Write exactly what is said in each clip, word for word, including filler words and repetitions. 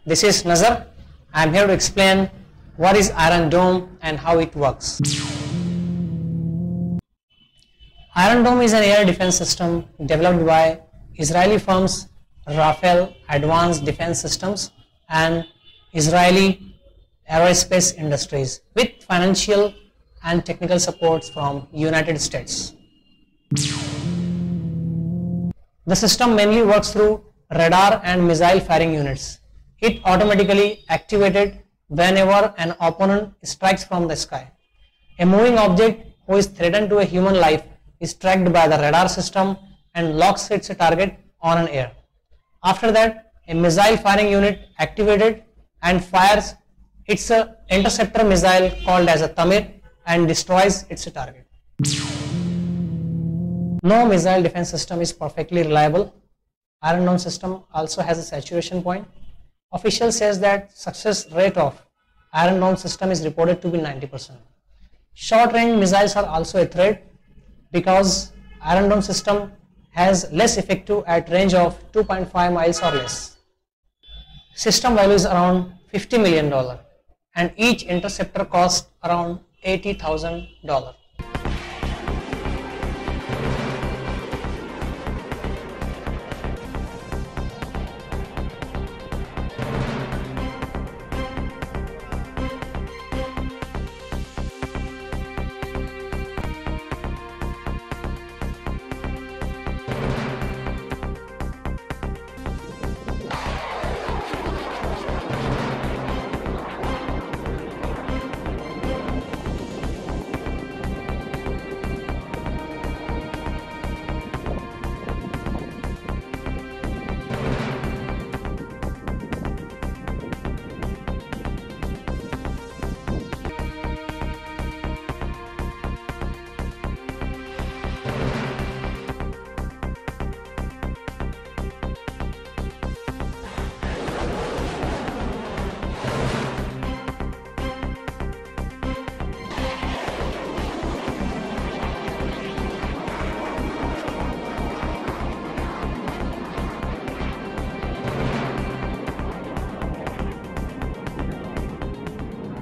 This is Nazar. I am here to explain what is Iron Dome and how it works. Iron Dome is an air defense system developed by Israeli firms Rafael Advanced Defense Systems and Israeli Aerospace Industries with financial and technical supports from United States. The system mainly works through radar and missile firing units. It automatically activated whenever an opponent strikes from the sky. A moving object who is threatened to a human life is tracked by the radar system and locks its target on an air. After that, a missile firing unit activated and fires its uh, interceptor missile called as a Tamir and destroys its target. No missile defense system is perfectly reliable. Iron Dome system also has a saturation point. Official says that success rate of Iron Dome system is reported to be ninety percent. Short range missiles are also a threat because Iron Dome system has less effective at range of two point five miles or less. System value is around fifty million dollars and each interceptor costs around eighty thousand dollars.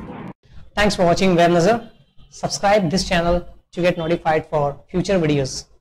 Thanks for watching Web Nazar. Subscribe this channel to get notified for future videos.